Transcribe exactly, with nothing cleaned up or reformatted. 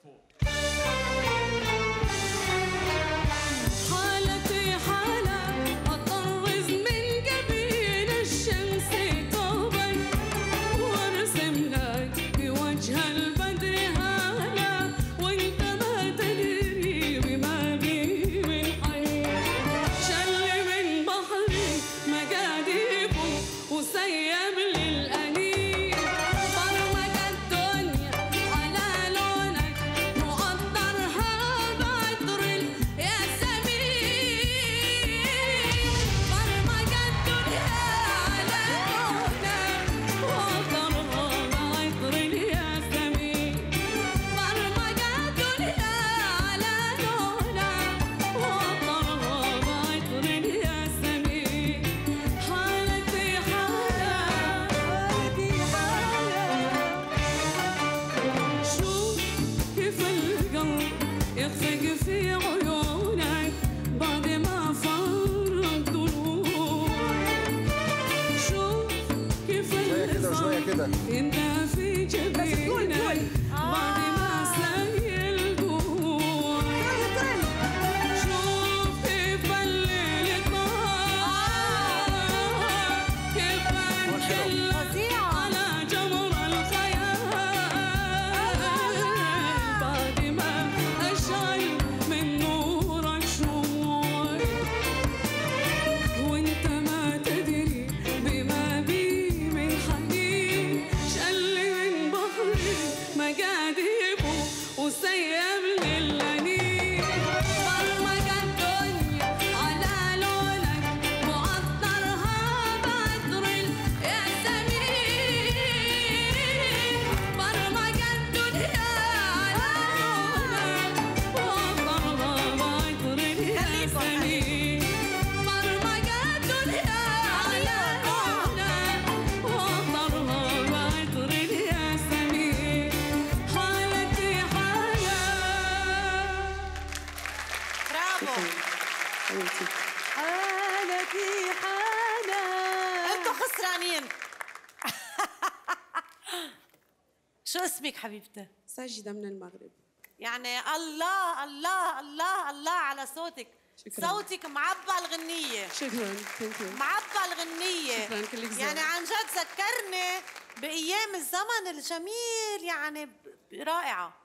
حالتي حالة أطرز من جبين الشمس طوبا وارسم لك بوجه البدر هالة وانت ما تدري بما بي من حي شل من بحري مجاديبه وسيب للأنين برمج الدنيا على لونك مقدرها بعطر الياسمين برمج الدنيا على لونك مقدرها بعطر الياسمين برمج الدنيا على لونك مقدرها بعطر الياسمين حالتي حالة حالتي حالة شوف كيف القلب يخفق في عيونك بعد ما فرق ضلوعك شوف كيف شوية كده وشوية كده. انت في جبينك بعد ما سيل جوعك شوف كيف الليل طار كيف انشل على جمر الخيال بعد ما أشعل من نورك شموعي وانت ما تدري بما بي من حنين شل من بحري مجاديبه وسيب للأنين برمج الدنيا على لونك مقدرها بعطر الياسمين برمج الدنيا على لونك مقدرها بعطر الياسمين برمج الدنيا على لونك مقدرها بعطر الياسمين حالتي حالة برافو. حالتي حالة انتوا خسرانين. شو اسمك حبيبتي؟ ساجدة من المغرب يعني الله الله الله الله على صوتك. شكراً. صوتك معبى الغنية شكرا ثانك يو معبى الغنية. شكراً، كلك ذوق. يعني عن جد ذكرني بأيام الزمن الجميل يعني ب- رائعة.